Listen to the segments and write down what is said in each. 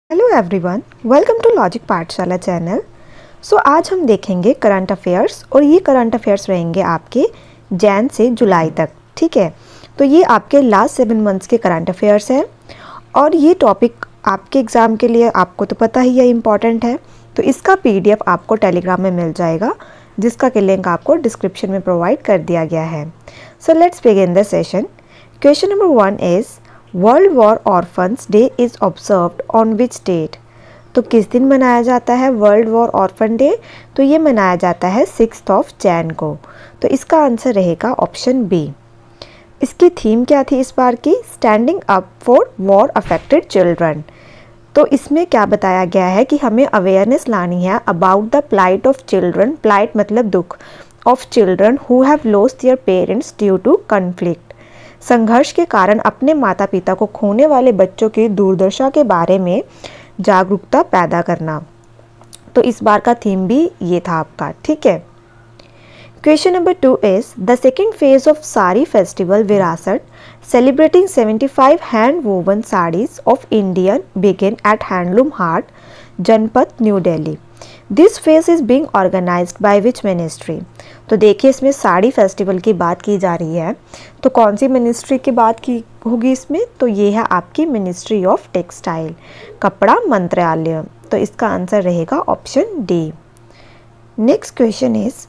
Hello everyone, welcome to Logic Pathshala channel. आज हम देखेंगे करंट अफेयर्स और ये करंट अफेयर्स रहेंगे आपके जैन से जुलाई तक। ठीक है, तो ये आपके लास्ट 7 मंथ्स के करंट अफेयर्स हैं और ये टॉपिक आपके एग्ज़ाम के लिए आपको तो पता ही है इम्पॉर्टेंट है। तो इसका पीडीएफ आपको टेलीग्राम में मिल जाएगा, जिसका कि लिंक आपको डिस्क्रिप्शन में प्रोवाइड कर दिया गया है। So let's begin the session. Question number 1 is world war orphans day is observed on which date. तो किस दिन मनाया जाता है वर्ल्ड वॉर ऑर्फन डे? तो ये मनाया जाता है 6 जैन को। तो इसका आंसर रहेगा ऑप्शन बी। इसकी थीम क्या थी इस बार की? Standing up for war affected children. तो इसमें क्या बताया गया है कि हमें अवेयरनेस लानी है about the plight of children. Plight मतलब दुख, of children who have lost their parents due to conflict. संघर्ष के कारण अपने माता पिता को खोने वाले बच्चों की दुर्दशा के बारे में जागरूकता पैदा करना। तो इस बार का थीम भी ये था आपका। ठीक है। Question number 2 is the second phase of sari festival Virasat celebrating 75 hand woven saris of Indian begin at handloom Haat Janpath New Delhi. This phase is being organised by which ministry. तो देखिए, इसमें साड़ी फेस्टिवल की बात की जा रही है, तो कौन सी मिनिस्ट्री की बात की होगी इसमें? तो ये है आपकी मिनिस्ट्री ऑफ टेक्सटाइल, कपड़ा मंत्रालय। तो इसका आंसर रहेगा option D. Next question is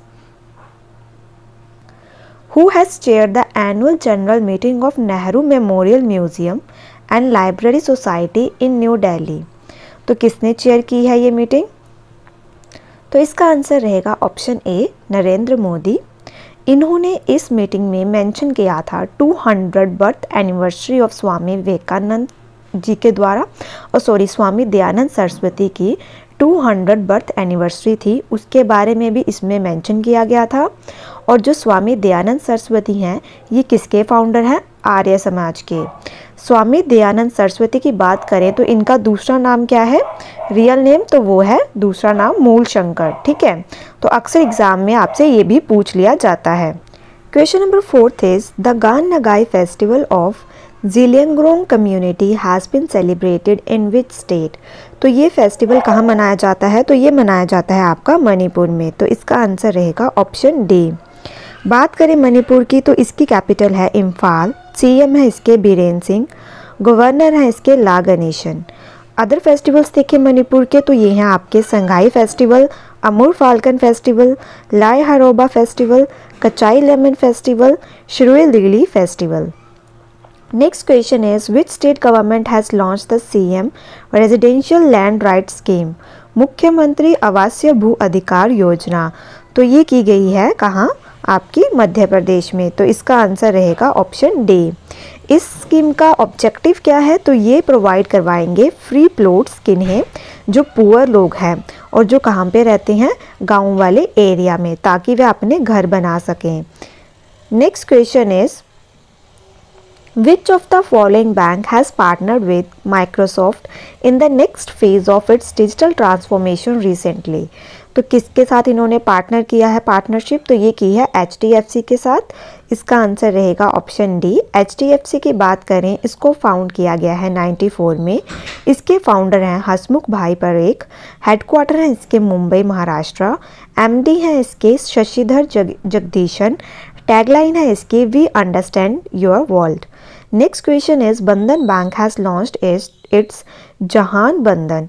who has chair the annual general meeting of Nehru memorial museum and library society in new Delhi. तो किसने चेयर की है ये मीटिंग? तो इसका आंसर रहेगा ऑप्शन ए, नरेंद्र मोदी। इन्होंने इस मीटिंग में मेंशन किया था 200 birth anniversary of Swami Vivekananda ji के द्वारा, और स्वामी दयानंद सरस्वती की 200 बर्थ एनिवर्सरी थी, उसके बारे में भी इसमें मेंशन किया गया था। और जो स्वामी दयानंद सरस्वती हैं, ये किसके फाउंडर हैं? आर्य समाज के। स्वामी दयानंद सरस्वती की बात करें तो इनका दूसरा नाम क्या है? रियल नेम तो वो है दूसरा नाम मूल शंकर। ठीक है, तो अक्सर एग्जाम में आपसे ये भी पूछ लिया जाता है। Question number 4 is the Gaan Ngai festival of Zeliangrong community has been celebrated in which state. तो ये फेस्टिवल कहाँ मनाया जाता है? तो ये मनाया जाता है आपका मणिपुर में। तो इसका आंसर रहेगा ऑप्शन डी। बात करें मणिपुर की तो इसकी कैपिटल है इम्फाल, सीएम है इसके बीरेन सिंह, गवर्नर है इसके ला गणेशन। अदर फेस्टिवल्स देखें मणिपुर के तो ये हैं आपके Sangai festival, Amur falcon festival, Lai Haraoba festival, Kachai lemon festival, Shirui lily festival. Next question is which state government has launch the CM residential land right scheme. मुख्यमंत्री आवासीय भू अधिकार योजना। तो ये की गई है कहाँ? आपकी मध्य प्रदेश में। तो इसका आंसर रहेगा ऑप्शन डी। इस स्कीम का ऑब्जेक्टिव क्या है? तो ये प्रोवाइड करवाएंगे फ्री प्लॉट्स किन्हें? जो पुअर लोग हैं और जो कहाँ पे रहते हैं? गांव वाले एरिया में, ताकि वे अपने घर बना सकें। Next question is Which of the following bank has partnered with Microsoft in the next phase of its digital transformation recently? तो किसके साथ इन्होंने पार्टनर किया है पार्टनरशिप? तो ये की है HDFC के साथ। इसका आंसर रहेगा ऑप्शन डी। HDFC की बात करें, इसको फाउंड किया गया है 94 में। इसके फाउंडर हैं हसमुख भाई परेख, हेडक्वार्टर है इसके मुंबई महाराष्ट्र, MD हैं इसके शशिधर जगदीशन, टैगलाइन है इसकी we understand your world. Next question is Bandhan bank has launched its Jahan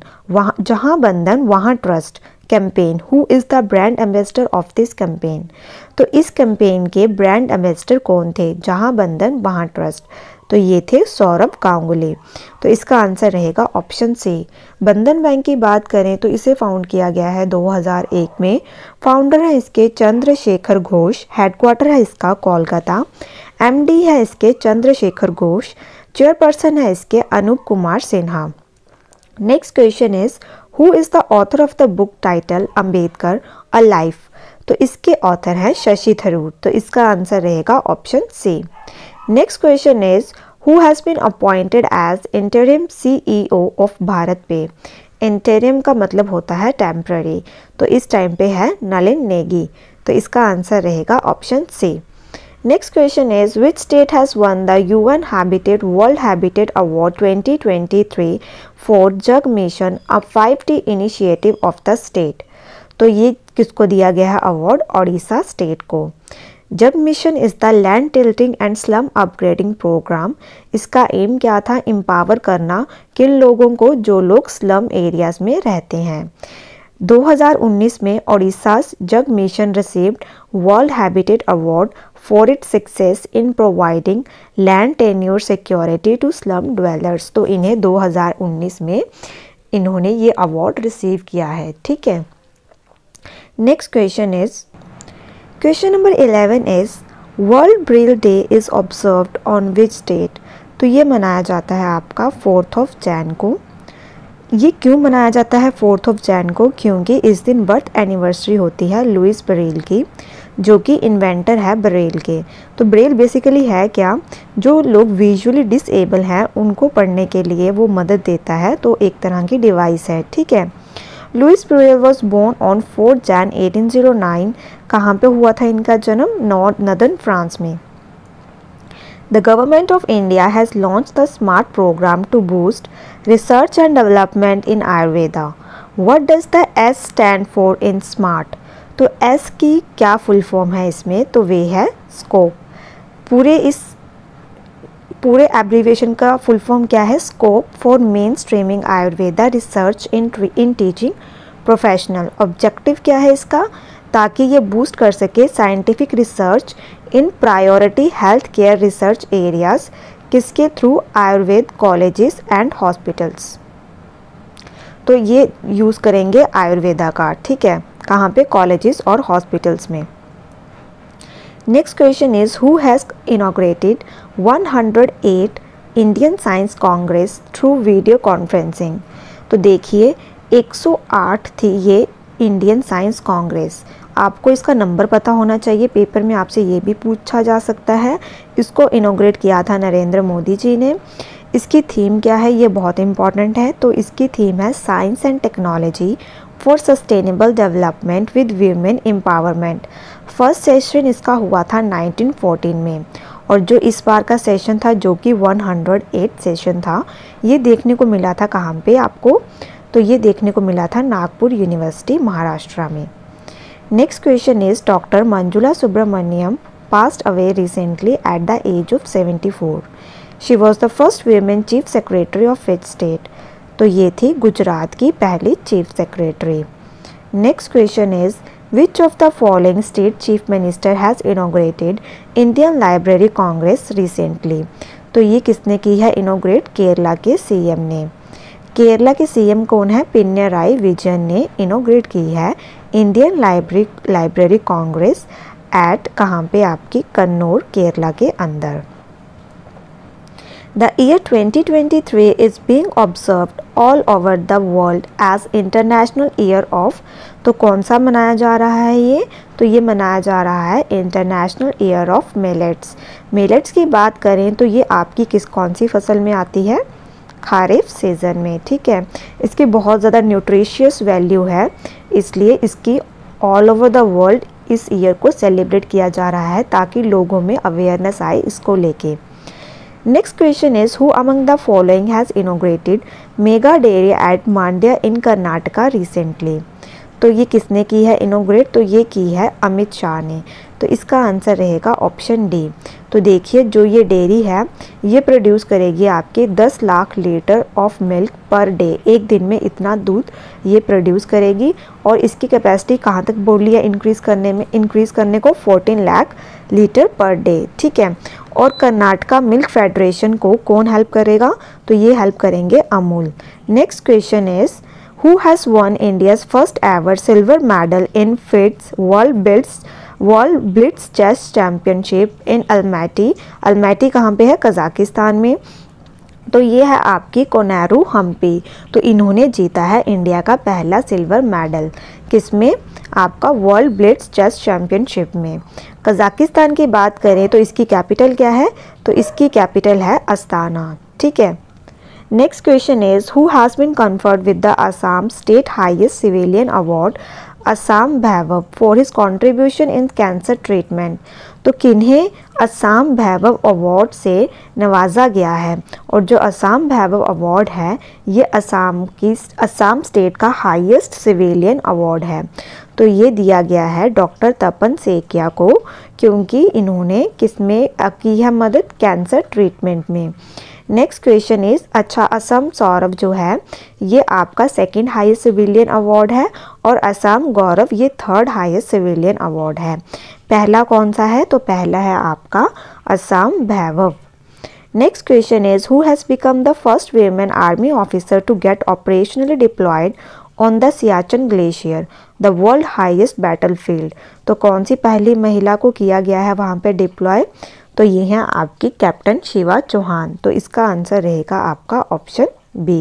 Bandhan Wahan trust campaign. Who is the brand ambassador of this campaign. तो इस कैंपेन के ब्रांड एम्बेसडर कौन थे? जहां बंधन वहाँ ट्रस्ट। तो ये थे सौरभ गांगुली। तो इसका आंसर रहेगा ऑप्शन सी। बंधन बैंक की बात करें तो इसे फाउंड किया गया है 2001 में। फाउंडर है इसके चंद्रशेखर घोष, हेडक्वार्टर है इसका कोलकाता, MD है इसके चंद्रशेखर घोष, चेयरपर्सन है इसके Anup Kumar Sinha. Next question is who is the author of the book title Ambedkar a life. तो इसके ऑथर हैं शशि थरूर। तो इसका आंसर रहेगा option C. Next question is who has been appointed as interim CEO of BharatPe. Interim का मतलब होता है टेम्पररी। तो इस टाइम पे है नलिन नेगी। तो इसका आंसर रहेगा option C. Next question is, which state has won the UN Habitat World Habitat Award 2023 for Jug Mission, a 5T initiative of the state? तो ये किसको दिया गया है अवार्ड? ओडिशा स्टेट को। Jaga mission is the land titling and slum upgrading programme. इसका aim क्या था? एम्पावर करना किन लोगों को? जो लोग स्लम एरियाज में रहते हैं। 2019 में Odisha Jaga mission received world habitat award for its success in providing land tenure security to slum dwellers. तो इन्हें 2019 में इन्होंने ये अवार्ड रिसीव किया है। ठीक है। Next question is, question number 11 is, world Braille day is observed on which date? तो ये मनाया जाता है आपका 4 जनवरी को। ये क्यों मनाया जाता है 4 जनवरी को? क्योंकि इस दिन बर्थ एनिवर्सरी होती है लुइस ब्रेल की, जो कि इन्वेंटर है ब्रेल के। तो ब्रेल बेसिकली है क्या? जो लोग विजुअली डिसेबल हैं उनको पढ़ने के लिए वो मदद देता है, तो एक तरह की डिवाइस है। ठीक है। Louis Braille was born on 4 January 1809। कहाँ पे हुआ था इनका जन्म? नॉर्दर्न फ्रांस में। The government of India has launched the SMART program to boost research and development in Ayurveda. What does the S stand for in SMART? तो S की क्या फुल फॉर्म है इसमें? तो वे है स्कोप। पूरे एब्रीविएशन का फुल फॉर्म क्या है? Scope for main streaming Ayurveda research in teaching professional. Objective क्या है इसका? ताकि ये बूस्ट कर सके scientific research in priority health care research areas. किसके थ्रू? Ayurveda colleges and hospitals. तो ये यूज़ करेंगे आयुर्वेदा का। ठीक है। कहाँ पे? कॉलेजेस और हॉस्पिटल्स में। Next question is, who has inaugurated 108 Indian science congress through video conferencing? तो देखिए 108 थी ये इंडियन साइंस कांग्रेस। आपको इसका नंबर पता होना चाहिए, पेपर में आपसे ये भी पूछा जा सकता है। इसको इनॉग्रेट किया था नरेंद्र मोदी जी ने। इसकी थीम क्या है? ये बहुत इंपॉर्टेंट है। तो इसकी थीम है science and technology for sustainable development with women empowerment. First session इसका हुआ था 1914 में, और जो इस बार का सेशन था जो कि 108 सेशन था, ये देखने को मिला था कहाँ पे आपको? तो ये देखने को मिला था नागपुर यूनिवर्सिटी महाराष्ट्र में। Next question is, doctor Manjula Subramaniam passed away recently at the age of 74. She was the first women chief secretary of which state? तो ये थी गुजरात की पहली chief secretary. Next question is, which of the following state chief minister has inaugurated Indian library congress recently? तो ये किसने की है इनॉग्रेट? केरला के सीएम ने। केरला के सीएम कौन है? पिन्नराई विजयन ने इनॉग्रेट की है इंडियन लाइब्रेरी कांग्रेस एट कहाँ पे? आपकी कन्नौर केरला के अंदर। The year 2023 is being observed all over the world as International Year of। तो कौन सा मनाया जा रहा है ये? तो ये मनाया जा रहा है international year of millets. Millets की बात करें तो ये आपकी कौन सी फसल में आती है? खारिफ सीज़न में। ठीक है। इसकी बहुत ज़्यादा न्यूट्रिशियस वैल्यू है, इसलिए इसकी ऑल ओवर द वर्ल्ड इस ईयर को सेलिब्रेट किया जा रहा है ताकि लोगों में अवेयरनेस आए इसको लेके। Next question is, who among the following has inaugurated mega dairy at Mandya in Karnataka recently? तो ये किसने की है इनॉग्रेट? तो ये की है अमित शाह ने। तो इसका आंसर रहेगा ऑप्शन डी। तो देखिए जो ये डेयरी है ये प्रोड्यूस करेगी आपके 10 lakh litre of milk per day. एक दिन में इतना दूध ये प्रोड्यूस करेगी, और इसकी कैपेसिटी कहाँ तक बोली है इंक्रीज़ करने को? 14 लाख लीटर पर डे। ठीक है। और कर्नाटका मिल्क फेडरेशन को कौन हेल्प करेगा? तो ये हेल्प करेंगे Amul. Next question is, who has won India's first ever silver medal in fits world blitz chess championship in Almaty? Almaty कहाँ पे है? कजाकिस्तान में। तो ये है आपकी कोनेरू हम्पी। तो इन्होंने जीता है इंडिया का पहला सिल्वर मेडल। किसमें? आपका वर्ल्ड ब्लिट्स चेस चैम्पियनशिप में। कजाकिस्तान की बात करें तो इसकी कैपिटल क्या है? तो इसकी कैपिटल है अस्ताना। ठीक है। Next question is, who has been conferred with the Assam state highest civilian award Assam Vaibhav for his contribution in cancer treatment. तो किन्हें असम वैभव अवार्ड से नवाजा गया है, और जो असम वैभव अवार्ड है ये असम स्टेट का हाईएस्ट सिविलियन अवार्ड है। तो ये दिया गया है डॉक्टर तपन सेकिया को, क्योंकि इन्होंने किसमें की है मदद, कैंसर ट्रीटमेंट में। नेक्स्ट क्वेश्चन इज, अच्छा असम सौरभ जो है ये आपका सेकंड हाईएस्ट सिविलियन अवार्ड है, और असम गौरव ये थर्ड हाईएस्ट सिविलियन अवार्ड है। पहला कौन सा है, तो पहला है आपका Assam Vaibhav. Next question is, who has become the first women army officer to get operationally deployed on the Siachen glacier, the world highest battlefield. तो कौन सी पहली महिला को किया गया है वहाँ पे डिप्लॉय, तो ये है आपकी कैप्टन शिवा चौहान। तो इसका आंसर रहेगा आपका option B.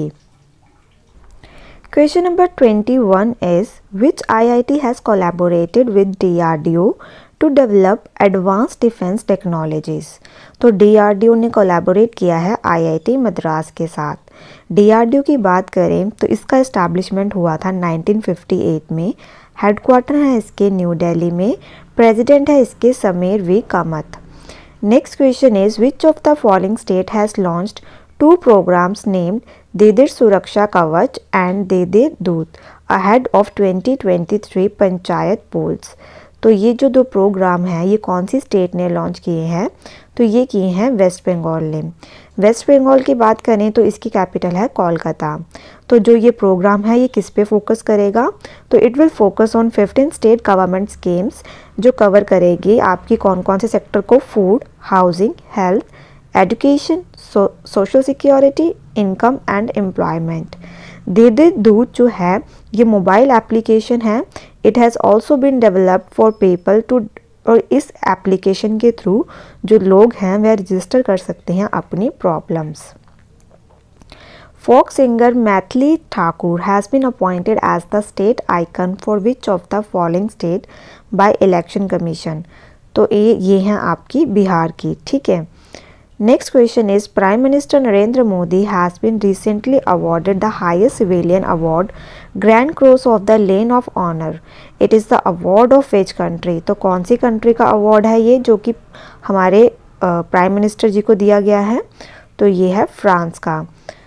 Question number 21 is, which IIT has collaborated with DRDO to develop advance defence technologies. तो DRDO ने कोलैबोरेट किया है IIT मद्रास के साथ। DRDO की बात करें तो इसका इस्टेब्लिशमेंट हुआ था 1958 में। हेडक्वार्टर है इसके न्यू दिल्ली में। प्रेसिडेंट है इसके Sameer V Kamat. Next question is, which of the following state has launched 2 programs named दीदिर सुरक्षा कवच एंड दीदिर दूत अहेड ऑफ 2023 पंचायत पोल्स। तो ये जो 2 प्रोग्राम हैं ये कौन सी स्टेट ने लॉन्च किए हैं, तो ये किए हैं वेस्ट बंगाल ने। वेस्ट बंगाल की बात करें तो इसकी कैपिटल है कोलकाता। तो जो ये प्रोग्राम है ये किस पे फोकस करेगा, तो it will focus on 15 state government schemes जो कवर करेगी आपकी कौन कौन से सेक्टर को, food, housing, health, education, social security, income and employment. Didi Doot जो है ये मोबाइल एप्लीकेशन है। It has also been developed for people to, और इस एप्लीकेशन के थ्रू जो लोग हैं वह रजिस्टर कर सकते हैं अपनी problems. Folk singer Maithili Thakur has been appointed as the state icon for which of the following state by election commission. तो ये हैं आपकी बिहार की, ठीक है। Next question is, Prime Minister Narendra Modi has been recently awarded the highest civilian award, Grand Cross of the Legion of Honor. It is the award of which country? तो कौन सी country का अवार्ड है ये जो कि हमारे prime minister जी को दिया गया है, तो ये है फ्रांस का।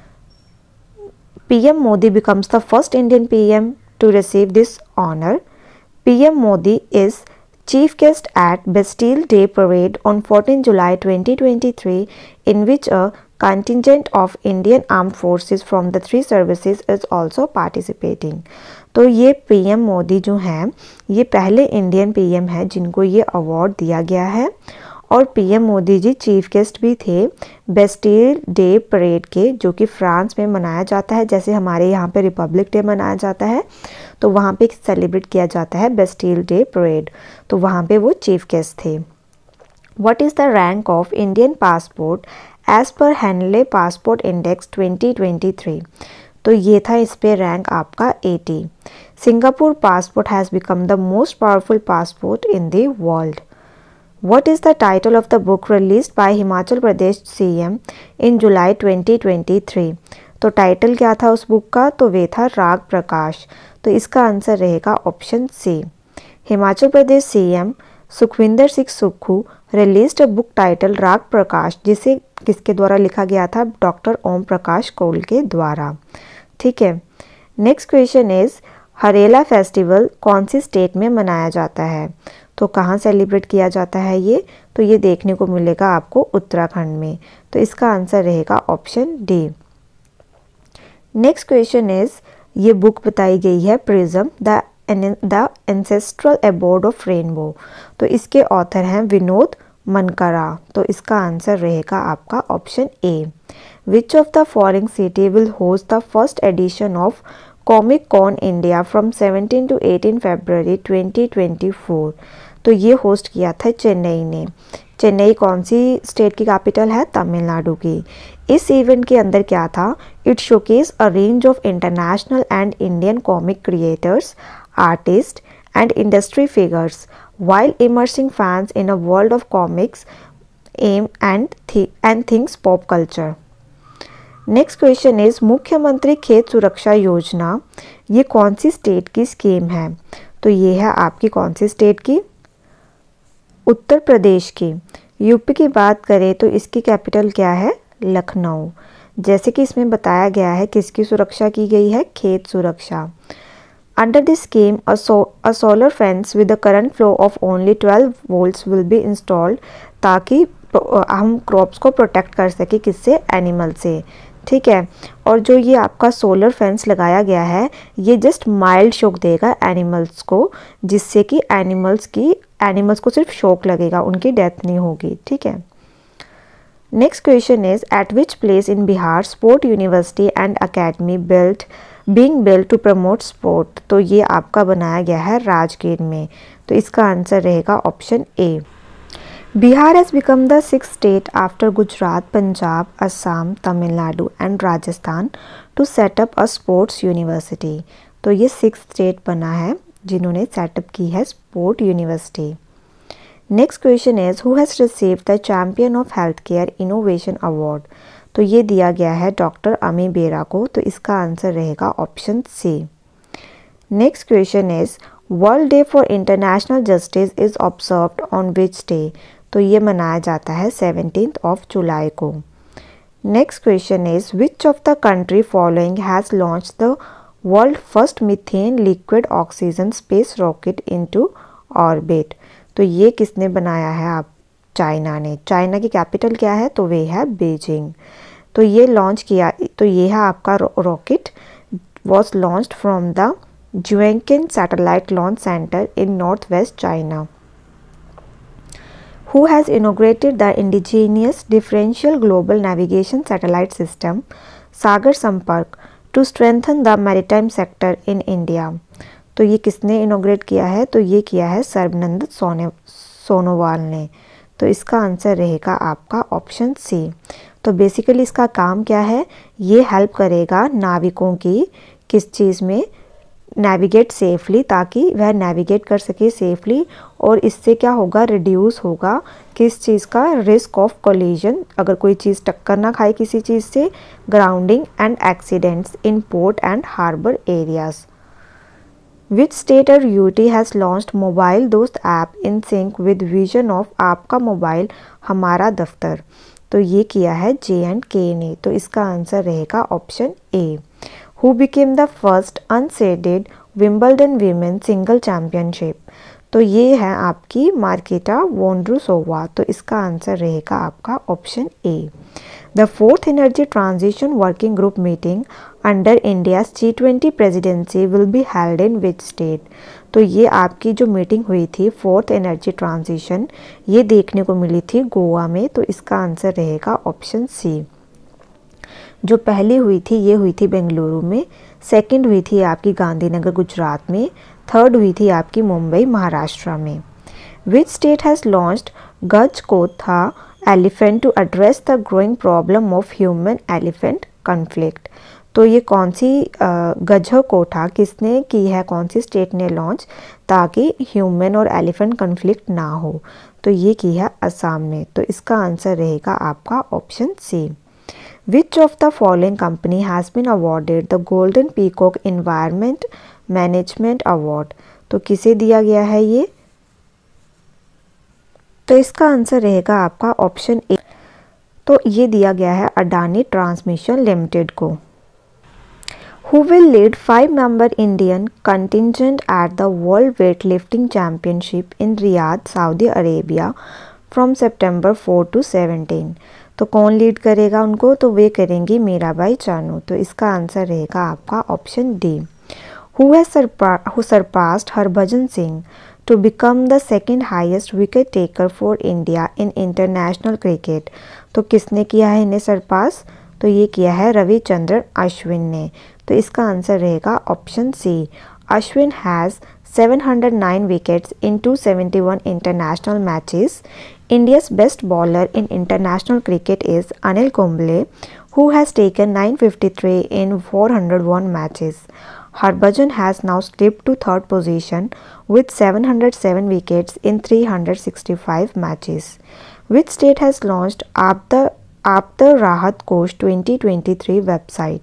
PM Modi becomes the first Indian PM to receive this honor. PM Modi is Chief guest at Bastille Day Parade on 14 July 2023, in which a contingent of Indian Armed Forces from the 3 services is also participating. तो ये PM Modi जो हैं ये पहले Indian PM हैं जिनको ये award दिया गया है, और PM Modi ji chief guest भी थे बेस्टिल डे परेड के, जो कि फ्रांस में मनाया जाता है। जैसे हमारे यहाँ पे रिपब्लिक डे मनाया जाता है तो वहाँ पे सेलिब्रेट किया जाता है बेस्टिल डे परेड, तो वहाँ पे वो चीफ गेस्ट थे। What is the rank of Indian passport as per Henley passport index 2023? तो ये था इस पे रैंक आपका 80। Singapore passport has become the most powerful passport in the world. What is the title of the book released by Himachal Pradesh CM in July 2023? तो title क्या था उस बुक का, तो वे था राग प्रकाश। तो इसका आंसर रहेगा option C. Himachal Pradesh CM Sukhvinder Singh Sukhu released a book title Raag Prakash, जिसे किसके द्वारा लिखा गया था, डॉक्टर ओम प्रकाश कौल के द्वारा, ठीक है। Next question is, Harela festival कौन सी स्टेट में मनाया जाता है? तो कहाँ सेलिब्रेट किया जाता है ये, तो ये देखने को मिलेगा आपको उत्तराखंड में। तो इसका आंसर रहेगा option D. Next question is, ये बुक बताई गई है prism the ancestral abode of rainbow. तो इसके ऑथर हैं विनोद मनकरा। तो इसका आंसर रहेगा आपका option A. Which of the following city will host the first edition of comic con India from 17 to 18 February 2024? तो ये होस्ट किया था चेन्नई ने। चेन्नई कौन सी स्टेट की कैपिटल है, तमिलनाडु की। इस इवेंट के अंदर क्या था, it showcase a range of international and Indian comic creators, artist and industry figures while immersing fans in a world of comics, aim and things pop culture. Next question is, मुख्यमंत्री खेत सुरक्षा योजना ये कौन सी स्टेट की scheme है? तो ये है आपकी कौन सी स्टेट की? उत्तर प्रदेश की। यूपी की बात करें तो इसकी कैपिटल क्या है? लखनऊ। जैसे कि इसमें बताया गया है किसकी सुरक्षा की गई है? खेत सुरक्षा। Under this scheme a solar fence with a current flow of only 12 volts will be installed ताकि हम क्रॉप्स को प्रोटेक्ट कर सके किससे? एनिमल से। ठीक है, और जो ये आपका सोलर फेंस लगाया गया है ये जस्ट माइल्ड शॉक देगा एनिमल्स को, जिससे कि एनिमल्स को सिर्फ शॉक लगेगा, उनकी डेथ नहीं होगी। ठीक है। Next question is at which place in Bihar sport university and academy being built to promote sport. तो ये आपका बनाया गया है राजगीर में। तो इसका आंसर रहेगा option A. Bihar has become the 6th state after Gujarat, Punjab, Assam, Tamil Nadu and Rajasthan to set up a sports university. तो ये 6th स्टेट बना है जिन्होंने सेटअप की है sport university. Next question is who has received the champion of health care innovation award. तो ये दिया गया है डॉक्टर अमी बेरा को। तो इसका आंसर रहेगा option C. Next question is world day for international justice is observed on which day. तो ये मनाया जाता है 17 जुलाई को। Next question is which of the country following has launch the world first methane liquid oxygen space rocket into orbit. तो ये किसने बनाया है? आप चाइना ने। चाइना की कैपिटल क्या है? तो वे है बीजिंग। तो ये लॉन्च किया, तो ये है आपका rocket was launched from the Jiuquan satellite launch centre in north west China. Who has inaugurated the indigenous differential global navigation satellite system Sagar Sampark to strengthen the maritime sector in India। तो ये किसने इनोग्रेट किया है? तो ये किया है सर्बानंद सोनोवाल ने। तो इसका आंसर रहेगा आपका ऑप्शन सी। तो बेसिकली इसका काम क्या है? ये हेल्प करेगा नाविकों की किस चीज़ में? नेविगेट सेफली, ताकि वह नेविगेट कर सके सेफली, और इससे क्या होगा? रिड्यूस होगा किस चीज़ का? रिस्क ऑफ कोलिजन, अगर कोई चीज़ टक्कर ना खाए किसी चीज़ से, grounding and accidents in port and harbour areas. Which state और UT has launched mobile Dost app in sync with vision of आपका मोबाइल हमारा दफ्तर। तो ये किया है J&K ने। तो इसका आंसर रहेगा option A. Who became the first unseeded Wimbledon Women Single Championship। तो ये है आपकी मार्केटा वोंड्रुसोवा। तो इसका आंसर रहेगा आपका ऑप्शन ए। द 4th energy transition working group meeting under India's G20 presidency will be held in which state. तो ये आपकी जो मीटिंग हुई थी 4th एनर्जी ट्रांजिशन, ये देखने को मिली थी गोवा में। तो इसका आंसर रहेगा ऑप्शन सी। जो पहली हुई थी ये हुई थी बेंगलुरु में, सेकंड हुई थी आपकी गांधीनगर गुजरात में, थर्ड हुई थी आपकी मुंबई महाराष्ट्र में। Which state has launched Gajkotha elephant to address the growing problem of human elephant conflict. तो ये कौन सी गजकोथा किसने की है? कौन सी स्टेट ने लॉन्च, ताकि ह्यूमन और एलिफेंट कॉन्फ्लिक्ट ना हो? तो ये की है असम ने। तो इसका आंसर रहेगा आपका option C. Which of the following company has been awarded the Golden Peacock Environment Management Award? तो किसे दिया गया है ये? तो इसका आंसर रहेगा आपका ऑप्शन ए। तो ये दिया गया है अडानी ट्रांसमिशन लिमिटेड को। Who will lead 5-member Indian contingent at the World Weightlifting Championship in Riyadh, Saudi Arabia from September 4 to 17। तो कौन लीड करेगा उनको? तो वे करेंगी मीराबाई चानू। तो इसका आंसर रहेगा आपका option D. Who has surpassed Harbhajan Singh to become the 2nd highest wicket taker for India in international cricket. तो किसने किया है इन्हें सरपास? तो ये किया है रविचंद्रन अश्विन ने। तो इसका आंसर रहेगा option C. Ashwin has 709 wickets in 271 international matches. India's best bowler in international cricket is Anil Kumble, who has taken 953 in 401 matches. Harbhajan has now slipped to 3rd position with 707 wickets in 365 matches. Which state has launched Aap the Rahat Kosh 2023 website?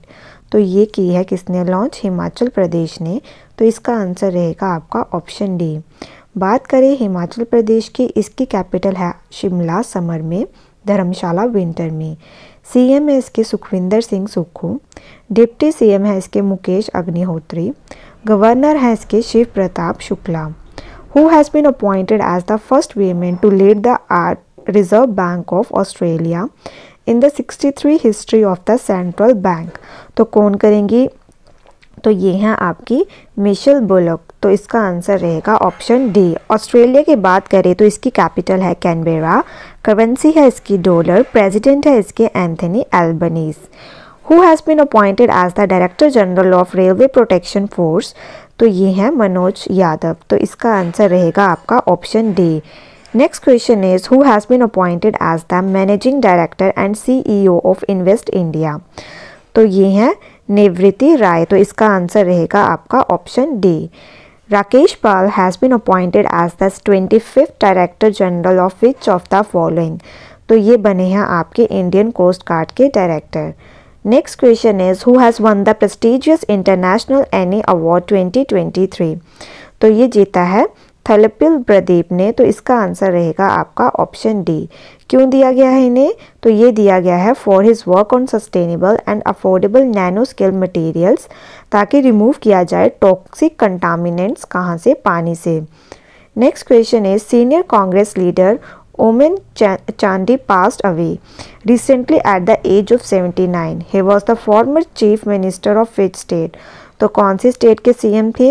तो ये की है किसने launch? Himachal Pradesh ने। तो इसका answer रहेगा आपका ऑप्शन डी। बात करें हिमाचल प्रदेश की, इसकी कैपिटल है शिमला समर में, धर्मशाला विंटर में। सीएम है इसके सुखविंदर सिंह सुक्खू। डिप्टी सीएम है इसके मुकेश अग्निहोत्री। गवर्नर है इसके Shiv Pratap Shukla. Who has been appointed as the first women to lead the reserve bank of Australia in the 63 history of the central bank? तो कौन करेंगी? तो ये हैं आपकी मिशेल बुलक। तो इसका आंसर रहेगा ऑप्शन डी। ऑस्ट्रेलिया की बात करें तो इसकी कैपिटल है कैनबेरा। करेंसी है इसकी डॉलर। प्रेसिडेंट है इसके Anthony Albanese. Who has been appointed as the director general of railway protection force? तो ये हैं मनोज यादव। तो इसका आंसर रहेगा आपका option D. Next question is who has been appointed as the managing director and CEO of invest India? तो ये हैं निवृत्ति राय। तो इसका आंसर रहेगा आपका option D. Rakesh Pal has been appointed as the 25th director general of which of the following? तो ये बने हैं आपके इंडियन कोस्ट गार्ड के director. Next question is who has won the prestigious international Eni award 2023? तो ये जीता है थलपिल प्रदीप ने। तो इसका आंसर रहेगा आपका ऑप्शन डी। क्यों दिया गया है इन्हें? तो ये दिया गया है for his work on sustainable and affordable nano scale materials, ताकि रिमूव किया जाए टॉक्सिक कंटामिनेंट्स कहाँ से? पानी से। Next question is senior Congress leader Oommen Chandy passed away recently at the age of 79। He was the former chief minister of which state? तो कौन सी स्टेट के सीएम थे?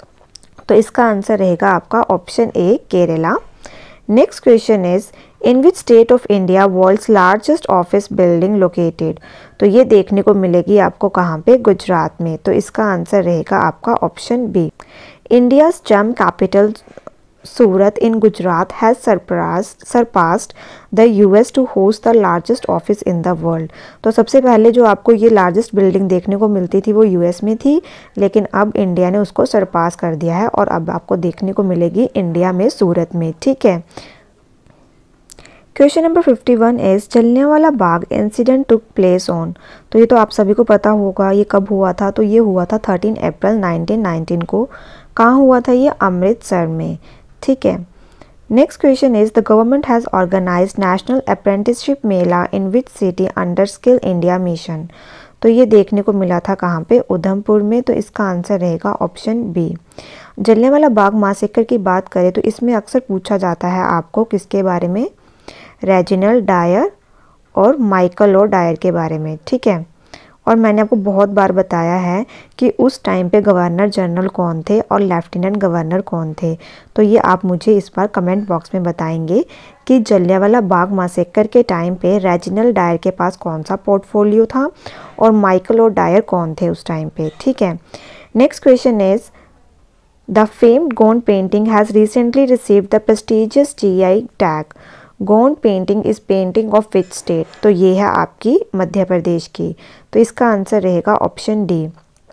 तो इसका आंसर रहेगा आपका option A Kerala. Next question is in which state of India world's largest office building located? तो ये देखने को मिलेगी आपको कहाँ पे? गुजरात में। तो इसका आंसर रहेगा आपका option B. India's gem capital Surat in Gujarat has surpassed the US to host the largest office in the world. तो सबसे पहले जो आपको ये लार्जेस्ट बिल्डिंग देखने को मिलती थी वो यूएस में थी, लेकिन अब इंडिया ने उसको सरपास कर दिया है और अब आपको देखने को मिलेगी इंडिया में, सूरत में। ठीक है। Question number 51 is Jallianwala Bagh incident took place on? तो ये तो आप सभी को पता होगा ये कब हुआ था। तो ये हुआ था 13 अप्रैल 1919 को। कहाँ हुआ था ये? अमृतसर में। ठीक है। Next question is the government has organised national apprenticeship mela in which city under skill India mission? तो ये देखने को मिला था कहाँ पे? उधमपुर में। तो इसका आंसर रहेगा option B. Jallianwala Bagh massacre की बात करें तो इसमें अक्सर पूछा जाता है आपको किसके बारे में? रेजिनल्ड डायर और माइकल और डायर के बारे में। ठीक है। और मैंने आपको बहुत बार बताया है कि उस टाइम पे गवर्नर जनरल कौन थे और लेफ्टिनेंट गवर्नर कौन थे। तो ये आप मुझे इस बार कमेंट बॉक्स में बताएंगे कि जलियांवाला बाग मासेकर के टाइम पे रेजिनल्ड डायर के पास कौन सा पोर्टफोलियो था और माइकल और डायर कौन थे उस टाइम पे। ठीक है। Next question is the famed Gond painting has recently received the prestigious GI tag. Gond painting is painting of which state? तो ये है आपकी मध्य प्रदेश की। तो इसका आंसर रहेगा ऑप्शन डी।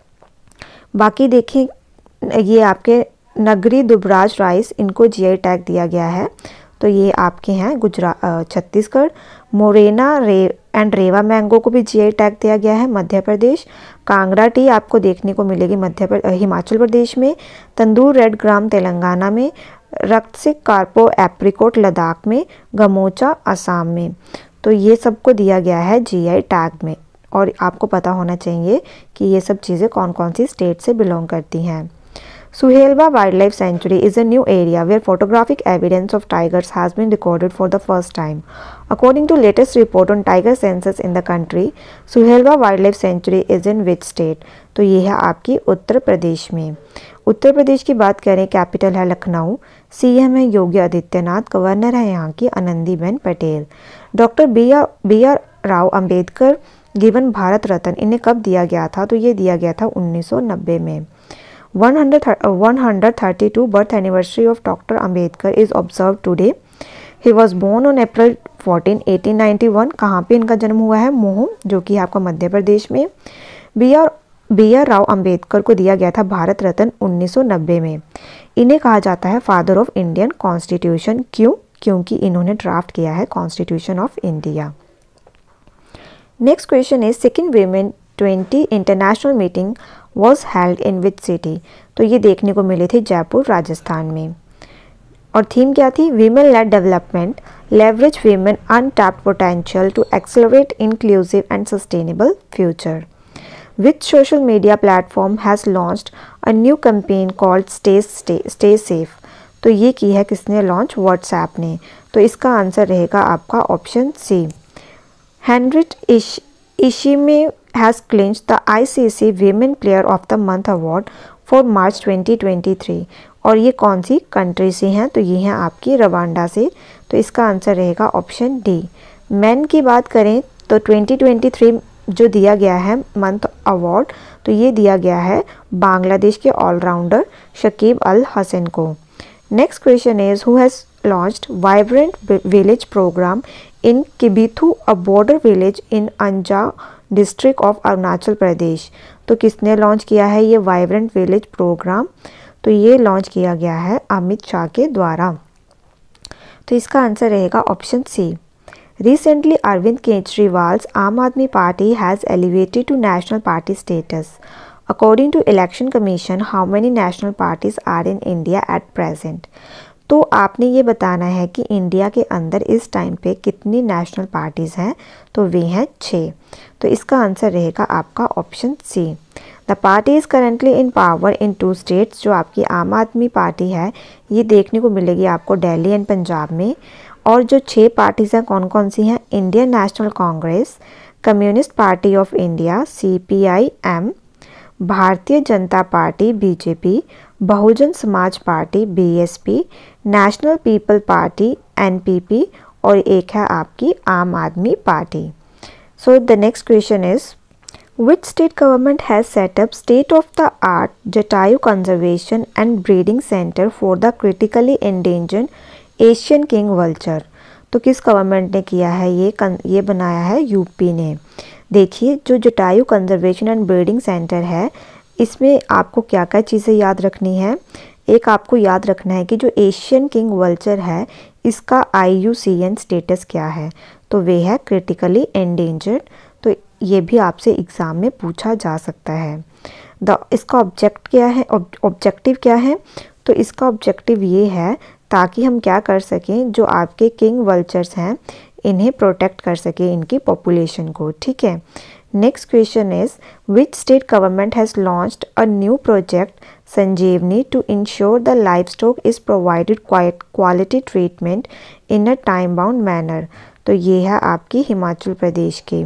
बाकी देखें ये आपके नगरी दुबराज राइस, इनको जीआई टैग दिया गया है। तो ये आपके हैं छत्तीसगढ़। मोरेना एंड रेवा मैंगो को भी जीआई टैग दिया गया है, मध्य प्रदेश। कांगड़ा टी आपको देखने को मिलेगी हिमाचल प्रदेश में। तंदूर रेड ग्राम तेलंगाना में। रक्तसिक कार्पो एप्रिकोट लद्दाख में। गमोचा असम में। तो ये सबको दिया गया है जीआई टैग में, और आपको पता होना चाहिए कि ये सब चीज़ें कौन कौन सी स्टेट से बिलोंग करती हैं। Suhelwa Wildlife Sanctuary is a new area where photographic evidence of tigers has been recorded for the first time. According to latest report on tiger census in the country, Suhelwa Wildlife Sanctuary is in which state? तो ये है आपकी उत्तर प्रदेश में। उत्तर प्रदेश की बात करें, capital है Lucknow. CM है योगी आदित्यनाथ। गवर्नर है यहाँ की Anandiben Patel. Doctor B R Rao Ambedkar given Bharat Ratna इन्हें कब दिया गया था? तो ये दिया गया था 1990 में। 132 birth anniversary of Dr. Ambedkar is observed today. He was born on April 14, 1891. कहाँ पे इनका जन्म हुआ है? मोह, जो कि आपका मध्य प्रदेश में। बी आर राव अंबेडकर को दिया गया था भारत रत्न 1990 में। इन्हें कहा जाता है फादर ऑफ इंडियन कॉन्स्टिट्यूशन। क्यों? क्योंकि इन्होंने ड्राफ्ट किया है constitution of India. Next question is second 20 international meeting was held in which city? तो ये देखने को मिली थी जयपुर राजस्थान में। और थीम क्या थी? Women led development, leverage women untapped potential to accelerate inclusive and sustainable future. Which social media platform has launched a new campaign called Stay Safe? तो ये की है किसने लॉन्च? व्हाट्सएप ने। तो इसका आंसर रहेगा आपका option C. Henriette Ishimwe has clinched the ICC Women Player of the Month Award for March 2023। और ये कौन सी कंट्री से हैं? तो ये हैं आपकी रवांडा से। तो इसका आंसर रहेगा ऑप्शन डी। मेन की बात करें तो 2023 जो दिया गया है मंथ अवार्ड, तो ये दिया गया है बांग्लादेश के ऑलराउंडर शकीब अल हसन को। Next question is who has launched vibrant village programme in Kibithu, a border village in Anjaw district of Arunachal Pradesh? तो किसने लॉन्च किया है ये वाइब्रेंट विलेज प्रोग्राम? तो ये लॉन्च किया गया है अमित शाह के द्वारा। तो इसका आंसर रहेगा option C. Recently, Arvind Kejriwal's Aam Aadmi Party has elevated to national party status. According to Election Commission, how many national parties are in India at present? तो आपने ये बताना है कि इंडिया के अंदर इस टाइम पे कितनी नेशनल पार्टीज़ हैं? तो वे हैं 6। तो इसका आंसर रहेगा आपका option C. The party is currently in power in 2 states. जो आपकी आम आदमी पार्टी है ये देखने को मिलेगी आपको दिल्ली एंड पंजाब में। और जो 6 पार्टीज़ हैं कौन कौन सी हैं? Indian National Congress, Communist Party of India CPIM, Bharatiya Janata Party BJP, Bahujan Samaj Party BSP, National People Party NPP और एक है आपकी Aam Aadmi Party. So the next question is which state government has set up state of the art Jatayu conservation and breeding centre for the critically endangered Asian king vulture? तो किस government ने किया है ये बनाया है? यूपी ने। देखिए जो Jatayu conservation and breeding centre है इसमें आपको क्या क्या चीज़ें याद रखनी है? एक आपको याद रखना है कि जो एशियन किंग वल्चर है इसका IUCN स्टेटस क्या है? तो वे है क्रिटिकली एंडेंजर्ड। तो ये भी आपसे एग्ज़ाम में पूछा जा सकता है। इसका ऑब्जेक्टिव क्या है? तो इसका ऑब्जेक्टिव ये है ताकि हम क्या कर सकें, जो आपके किंग वल्चर्स हैं इन्हें प्रोटेक्ट कर सके, इनकी पॉपुलेशन को। ठीक है। Next question is which state government has launched a new project Sanjeevani to ensure the livestock is provided quality treatment in a time bound manner? तो ये है आपकी हिमाचल प्रदेश की।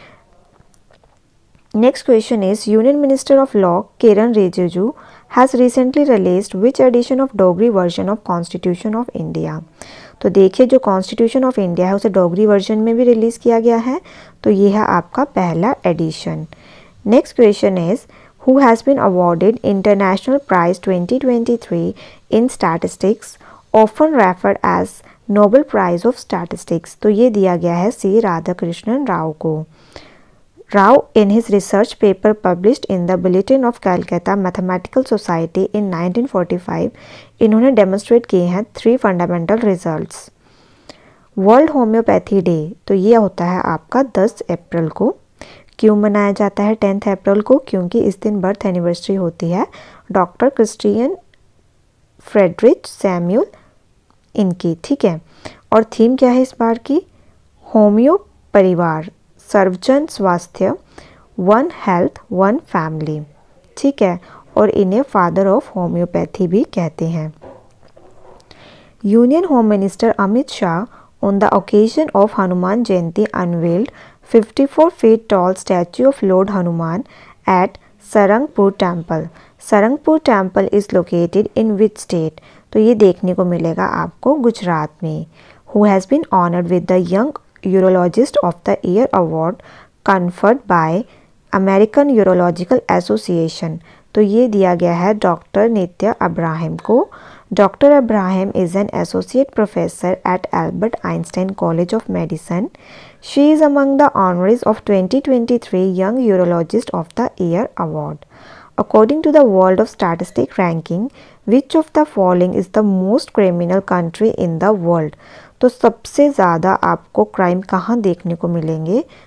Next question is union minister of law Kiren Rijiju has recently released which edition of Dogri version of constitution of India? तो देखिए जो constitution of India है उसे डोगरी वर्जन में भी रिलीज़ किया गया है। तो ये है आपका पहला edition. Next question is who has been awarded international prize 2023 in statistics often referred as Nobel prize of statistics? तो ये दिया गया है C राधाकृष्णन राव को। Rao, in his research paper published in the Bulletin of Calcutta Mathematical Society in 1945, इन्होंने demonstrate किए हैं 3 fundamental results. World homeopathy day तो ये होता है आपका 10 अप्रैल को। क्यों मनाया जाता है 10 अप्रैल को? क्योंकि इस दिन बर्थ एनिवर्सरी होती है डॉक्टर क्रिस्टियन फ्रेडरिच सैम्यूल इनकी। ठीक है। और थीम क्या है इस बार की? होम्यो परिवार, सर्वजन स्वास्थ्य, 1 हेल्थ 1 फैमिली। ठीक है। और इन्हें फादर ऑफ होम्योपैथी भी कहते हैं। Union home minister Amit Shah on the occasion of Hanuman Jayanti unveiled 54 feet tall statue of Lord Hanuman at Sarangpur Temple. Sarangpur Temple is located in which state? तो ये देखने को मिलेगा आपको गुजरात में। Who has been honored with the Young Urologist of the Year award conferred by American Urological Association? तो ये दिया गया है डॉक्टर नित्या अब्राहम को। Doctor Abraham is an associate professor at Albert Einstein college of medicine. She is among the honorees of 2023 Young Urologist of the Year award. According to the World of Statistics ranking, which of the following is the most criminal country in the world? तो सबसे ज़्यादा आपको crime कहाँ देखने को मिलेंगे?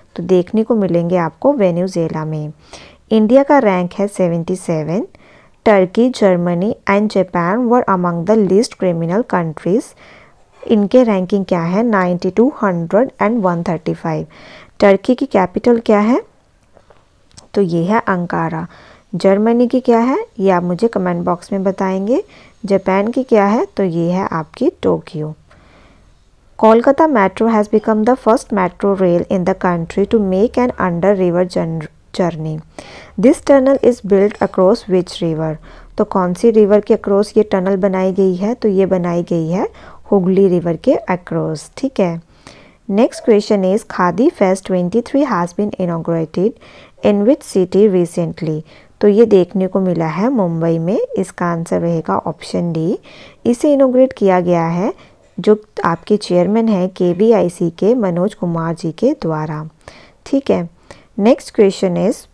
तो देखने को मिलेंगे आपको वेनेजुएला में। इंडिया का रैंक है 77। Turkey, Germany and Japan were among the least criminal countries. इनके रैंकिंग क्या है 92, 100 एंड 135। टर्की की कैपिटल क्या है, तो ये है अंकारा। जर्मनी की क्या है ये आप मुझे कमेंट बॉक्स में बताएंगे। जापान की क्या है, तो ये है आपकी Tokyo. Kolkata metro has become the first metro rail in the country to make an under river journey. This tunnel is built across which river. तो कौन सी रिवर के अक्रॉस ये टनल बनाई गई है, तो ये बनाई गई है हुगली रिवर के अक्रॉस। ठीक है। Next question is Khadi fest 23 has been inaugurated in which city recently. तो ये देखने को मिला है मुंबई में। इसका आंसर रहेगा ऑप्शन डी। इसे इनॉग्रेट किया गया है जो आपके चेयरमैन हैं KVIC के मनोज कुमार जी के द्वारा। ठीक है। Next question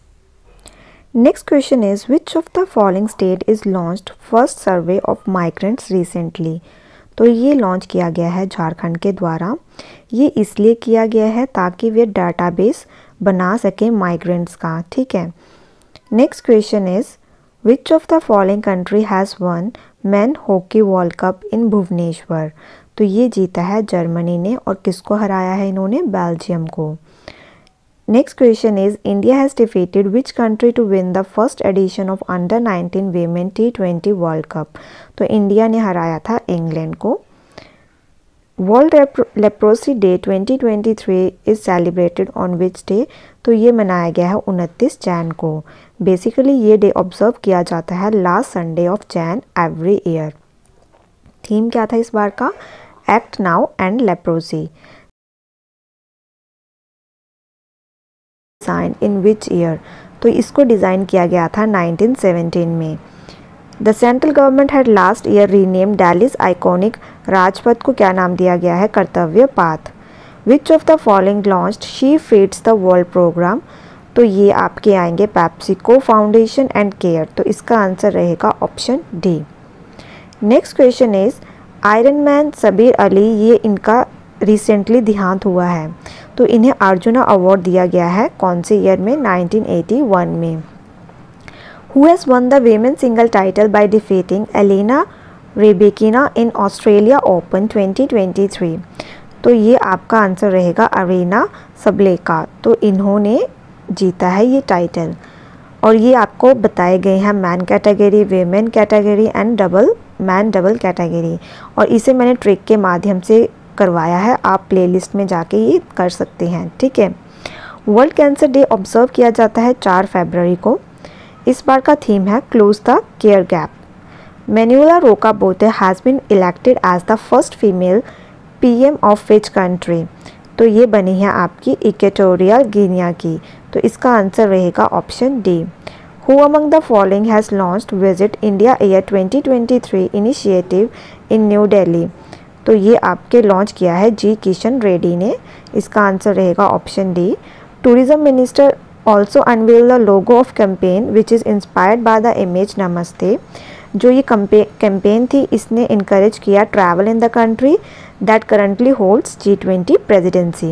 is which of the following state is launched first survey of migrants recently. तो ये लॉन्च किया गया है झारखंड के द्वारा। ये इसलिए किया गया है ताकि वे डाटाबेस बना सकें माइग्रेंट्स का। ठीक है। Next question is which of the following country has won men hockey world cup in Bhubaneswar. तो ये जीता है जर्मनी ने, और किसको हराया है इन्होंने, बेल्जियम को। Next question is India has defeated which country to win the first edition of under 19 women T20 world cup. तो इंडिया ने हराया था इंग्लैंड को। World leprosy day 2023 is celebrated on which day. तो ये मनाया गया है 29 जैन को। बेसिकली ये डे ऑब्जर्व किया जाता है last Sunday of Jan every year. Theme क्या था इस बार का, act now end leprosy. Design in which year. तो इसको डिज़ाइन किया गया था 1917 में। The central government had last year rename Delhi's iconic Rajpath को क्या नाम दिया गया है, Kartavya Path. Which of the following launched she feeds the world programme. तो ये आपके आएंगे पेप्सिको फाउंडेशन एंड केयर। तो इसका आंसर रहेगा option D. Next question is iron man Sabir Ali, ये इनका रिसेंटली देहांत हुआ है। तो इन्हें अर्जुना अवार्ड दिया गया है कौन से ईयर में, 1981 में। Who has won the women's single title by defeating Elena Rybakina in Australia Open 2023। तो ये आपका आंसर रहेगा अरीना सबलेका। तो इन्होंने जीता है ये टाइटल, और ये आपको बताए गए हैं man category, women category and man double category. और इसे मैंने ट्रिक के माध्यम से करवाया है, आप प्लेलिस्ट में जाके ये कर सकते हैं। ठीक है। वर्ल्ड कैंसर डे ऑब्जर्व किया जाता है 4 फरवरी को। इस बार का थीम है close the care gap. Manuela Roka Botey has been elected as the first female PM of which country. तो ये बनी है आपकी इक्वेटोरियल गिनिया की। तो इसका आंसर रहेगा option D. Who among the following has launched visit India year 2023 initiative in new Delhi. तो ये आपके लॉन्च किया है जी किशन रेड्डी ने। इसका आंसर रहेगा option D. Tourism minister also unveil the logo of campaign which is inspired by the image नमस्ते। जो ये कैंपेन थी इसने इनकरेज किया travel in the country that currently holds G20 presidency.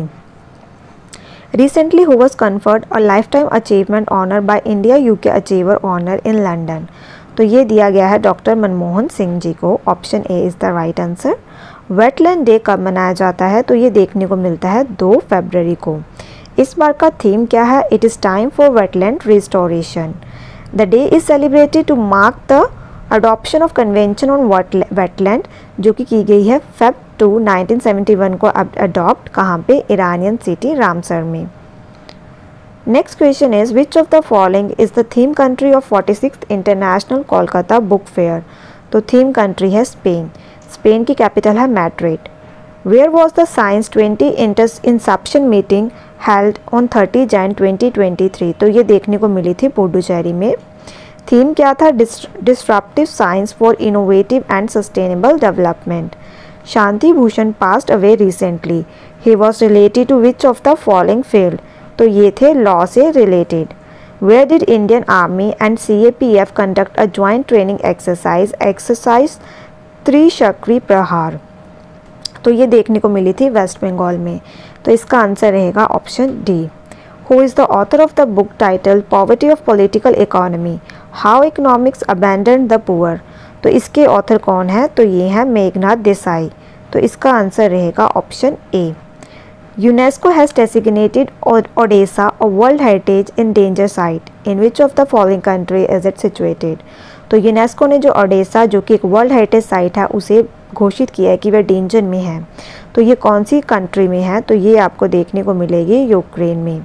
Recently who was conferred a lifetime achievement honour by India UK achiever honour in London. तो ये दिया गया है डॉक्टर मनमोहन सिंह जी को। Option A is the right answer. Wetland day कब मनाया जाता है, तो ये देखने को मिलता है 2 फरवरी को। इस बार का थीम क्या है, it is time for wetland restoration. The day is celebrated to mark the adoption of convention on wetland, जो कि की गई है Feb 2, 1971 को अडॉप्ट कहाँ पे, ईरानियन सिटी रामसर में। Next question is which of the following is the theme country of 46th international Kolkata book fair. तो थीम कंट्री है स्पेन। स्पेन की कैपिटल है Madrid. Where was the science 20 inception meeting held on 30 Jan 2023। तो ये देखने को मिली थी पुडुचेरी में। थीम क्या था, disruptive science for innovative and sustainable development. Shanti Bhushan passed away recently. He was related to which of the following field. तो ये थे लॉ से related. Where did Indian army and CAPF conduct a joint training exercise Trichakri Prahar. तो ये देखने को मिली थी waste Bengal में। तो इसका आंसर रहेगा option D. Who is the author of the book title poverty of political economy, how economics abandon the poor. तो इसके ऑथर कौन है? तो ये है मेघनाथ देसाई। तो इसका आंसर रहेगा option A. UNESCO has designated Odesa a world heritage in danger site, in which of the following country is it situated. तो यूनेस्को ने जो ओडेसा जो कि एक वर्ल्ड हेरिटेज साइट है उसे घोषित किया है कि वह डेंजर में है। तो ये कौन सी कंट्री में है? तो ये आपको देखने को मिलेगी यूक्रेन में।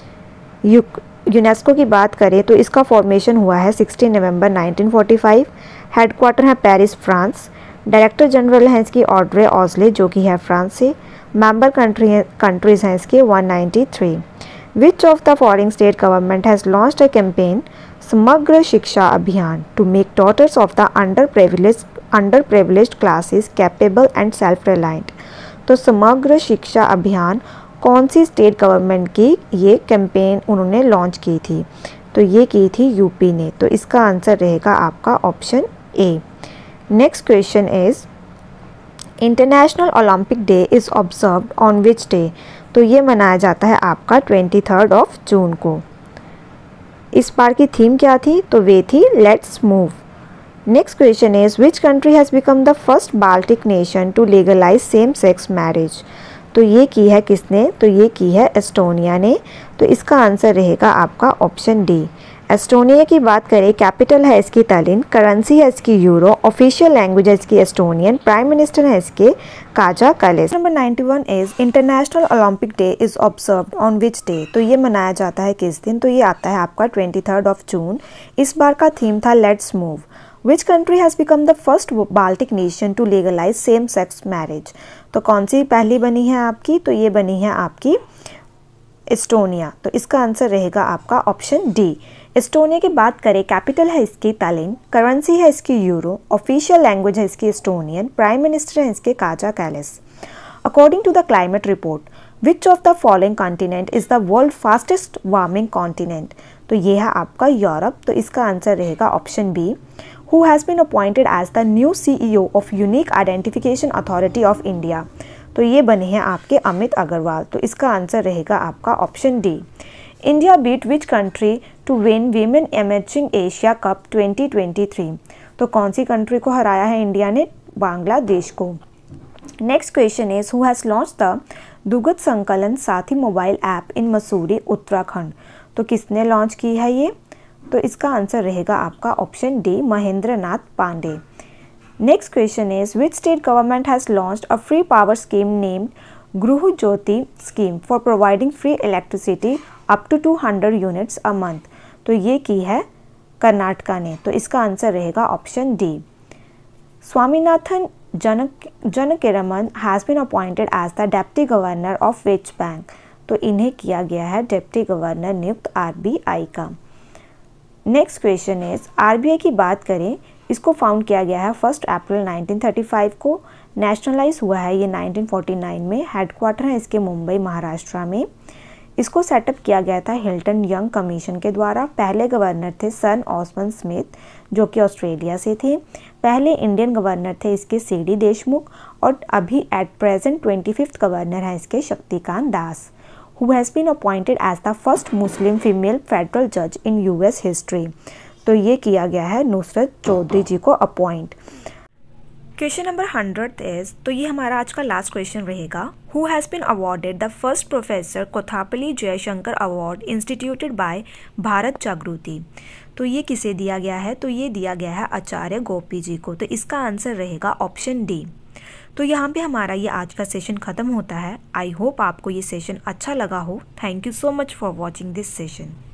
यूनेस्को की बात करें तो इसका फॉर्मेशन हुआ है 16 नवंबर 1945। हेडक्वार्टर है पेरिस, फ्रांस। डायरेक्टर जनरल हैं इसकी ऑड्रे ऑजले जो कि है फ्रांस से। मेंबर कंट्रीज़ हैं इसके 193। Which of the following state government has launched a campaign Samagra Shiksha Abhiyan to make daughters of the underprivileged classes capable and self reliant. तो समग्र शिक्षा अभियान कौन सी स्टेट गवर्नमेंट की ये कैंपेन उन्होंने लॉन्च की थी? तो ये की थी यूपी ने। तो इसका आंसर रहेगा आपका option A. Next question is international Olympic day is observed on which day. तो ये मनाया जाता है आपका 23 जून को। इस बार की थीम क्या थी? तो वे थी let's move. Next question is which country has become the first Baltic nation to legalise same sex marriage. तो ये की है किसने? तो ये की है एस्टोनिया ने। तो इसका आंसर रहेगा आपका ऑप्शन डी। एस्टोनिया की बात करें, कैपिटल है इसकी तलिन, करेंसी है इसकी यूरो, ऑफिशियल लैंग्वेज है इसकी एस्टोनियन, प्राइम मिनिस्टर है इसके Kaja Kallas. Number 91 is international Olympic day is observed on which day. तो ये मनाया जाता है किस दिन? तो ये आता है आपका 23 जून। इस बार का थीम था let's move. Which country has become the first Baltic nation to legalise same sex marriage. तो कौन सी पहली बनी है आपकी? तो ये बनी है आपकी एस्टोनिया। तो इसका आंसर रहेगा आपका ऑप्शन डी। एस्टोनिया की बात करें, कैपिटल है इसकी तलिन, करेंसी है इसकी यूरो, ऑफिशियल लैंग्वेज है इसकी एस्टोनियन, प्राइम मिनिस्टर है इसके Kaja Kallas. According to the climate report which of the following continent is the world fastest warming continent. तो ये है आपका यूरोप। तो इसका आंसर रहेगा option B. Who has been appointed as the new CEO of Unique Identification Authority of India। तो ये बने हैं आपके अमित अग्रवाल। तो इसका आंसर रहेगा आपका option D. India beat which country to win women emerging Asia cup 2023। तो कौन सी कंट्री को हराया है इंडिया ने? बांग्लादेश को। Next question is who has launch the Dugdh Sankalan Saathi mobile app in Mussoorie, Uttarakhand. तो किसने लॉन्च की है ये? तो इसका आंसर रहेगा आपका option D, Mahendra Nath Pandey. Next question is which state government has launched a free power scheme named Gruha Jyothi scheme for providing free electricity up to 200 units a month. तो ये की है कर्नाटका ने। तो इसका आंसर रहेगा option D. Swaminathan Janakiraman has been appointed as the deputy governor of which bank. तो इन्हें किया गया है डेप्टी गवर्नर नियुक्त RBI का। नेक्स्ट क्वेश्चन इज RBI की बात करें, इसको फाउंड किया गया है 1 अप्रैल 1935 को। नेशनलाइज हुआ है ये 1949 में। हेडक्वार्टर है इसके मुंबई, महाराष्ट्र में। इसको सेटअप किया गया था हिल्टन यंग कमीशन के द्वारा। पहले गवर्नर थे सन ऑस्मन स्मिथ जो कि ऑस्ट्रेलिया से थे। पहले इंडियन गवर्नर थे इसके CD देशमुख और अभी एट प्रेजेंट 25th गवर्नर है इसके Shaktikanta Das. Who has been appointed as the first Muslim female federal judge in US history। तो ये किया गया है नुसरत चौधरी जी को अपॉइंट। क्वेश्चन नंबर 100 इज, तो ये हमारा आज का लास्ट क्वेश्चन रहेगा। Who has been awarded the first professor Kothapalli Jayashankar award instituted by Bharat Jagruthi. तो ये किसे दिया गया है? तो ये दिया गया है आचार्य गोपी जी को। तो इसका आंसर रहेगा ऑप्शन डी। तो यहाँ पे हमारा ये आज का सेशन ख़त्म होता है। आई होप आपको ये सेशन अच्छा लगा हो। Thank you so much for watching this session.